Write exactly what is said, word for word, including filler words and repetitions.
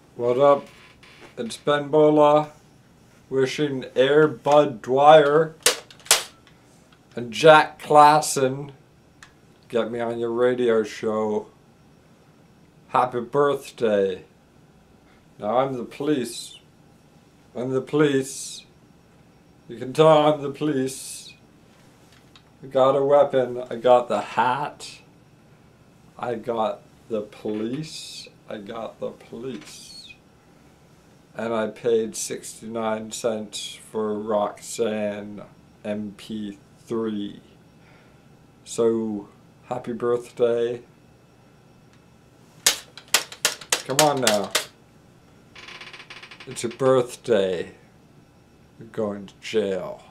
What up? It's Ben Bola wishing Air Bud Dwyer and Jack Klassen get me on your radio show. Happy birthday. Now I'm the police. I'm the police. You can tell I'm the police. I got a weapon. I got the hat. I got the police. I got the police. And I paid sixty-nine cents for Roxanne M P three. So, happy birthday. Come on now. It's your birthday. You're going to jail.